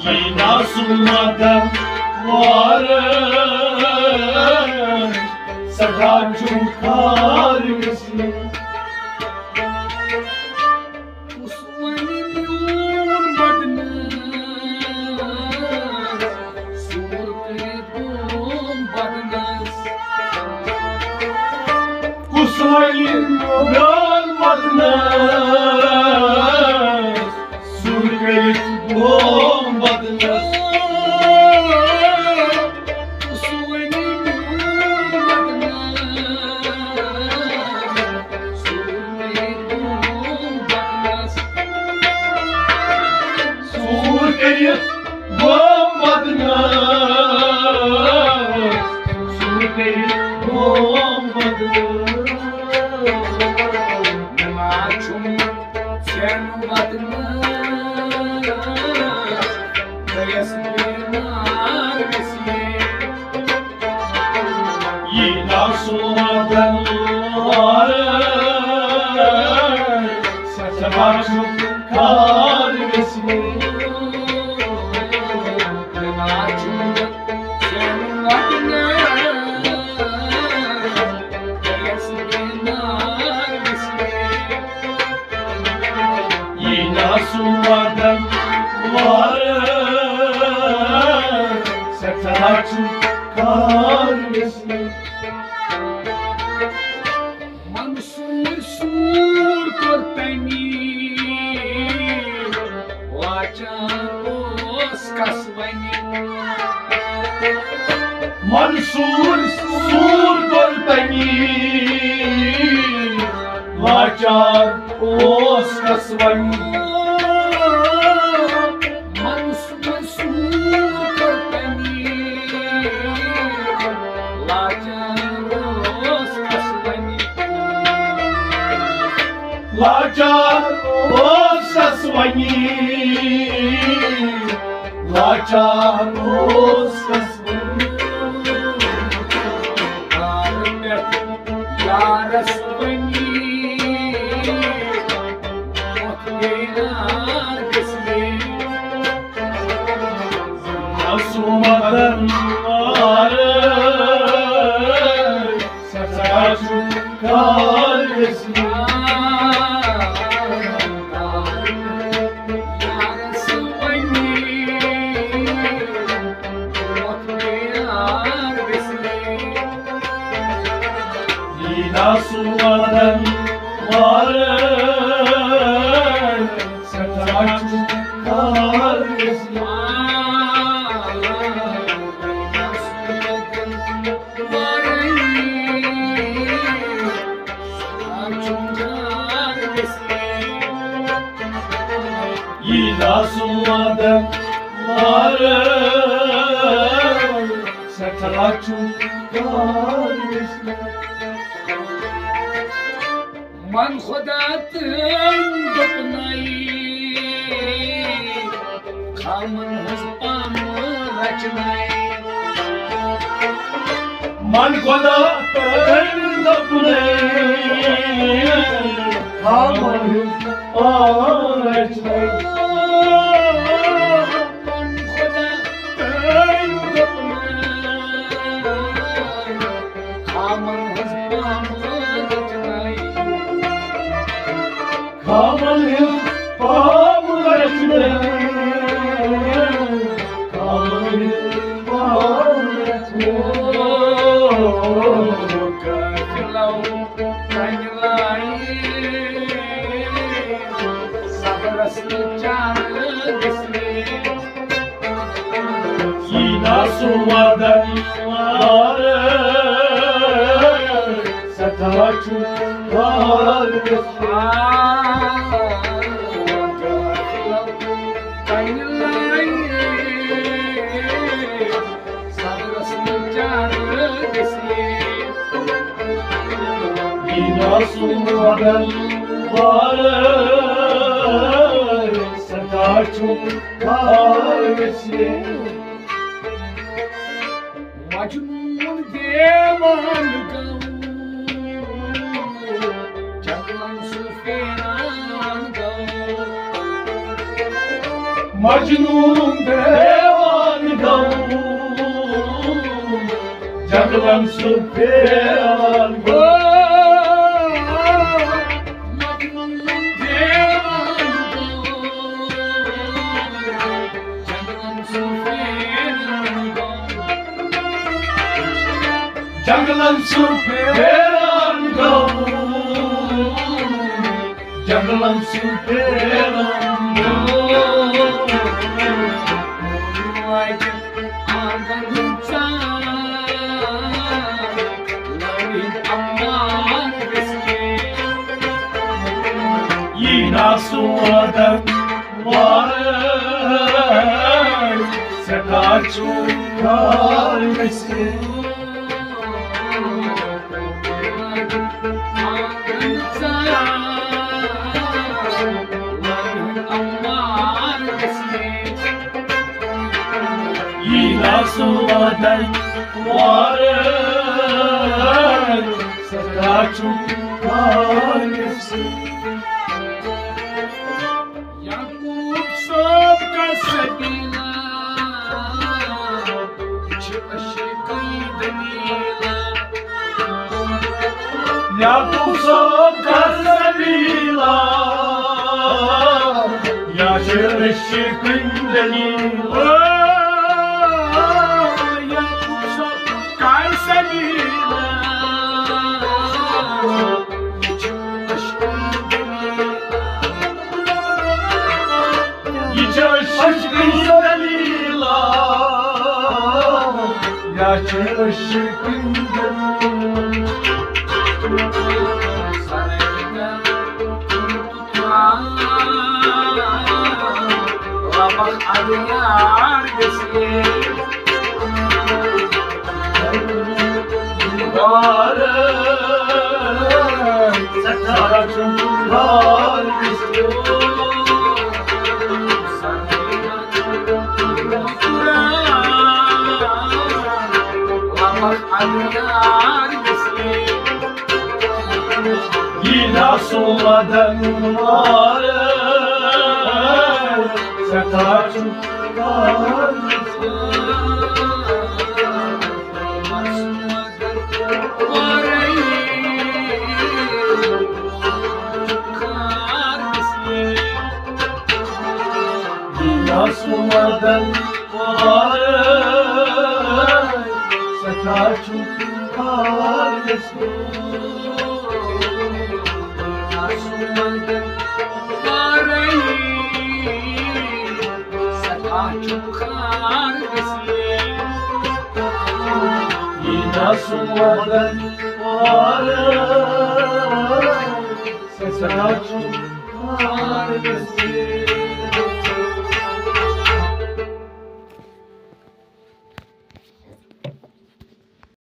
Nasılmadan varım Sakacım kargısı Usmanim yormadını Sur kredum badınız Usmanim yormadınız Sur kredum badınız Nasılmadan varım Sakacım kargısı Mansur sur kortani Vacaros kasvani Mansur sur kortani Vacar oskasvani Lacar oskasvani Lacar oskasvani Yarasvani Nasılmadan varım Sakacım kargısı Nasılmadan varım Sakacım kargısı Nasılmadan varım Sakacım kargısı من خداتن دپنای خامن هزپام رچنای من خدا دپنای خامن هزپام رچنای Kamalım pamulatne Kamalım pamulatne Kafilau kanilai Sabrasını canı desni Nasılmadan varım Sakacım kargısı Nasılmadan varım Sakacım kargısı Majnun devan gau Jaglan sufenan gau Macnun devan gavur Canım süperan Janglan süperan gavur Janglan süperan Yinasuadan var Sekaçu kalmesin Yinasuadan var Sekaçu kalmesin Yakup sabka sabila Yaşır eşikin delila Yakup sabka sabila Yüce eşikin delila Yaşır eşikin delila Rabah adıyar geçsin Varım Sekaçum kalmesin Rabah adıyar geçsin Yinasuadan var Sekaçum kalmesin Yinasuadan var Sekaçum kalmesin Yinasuadan var Sekaçum kalmesin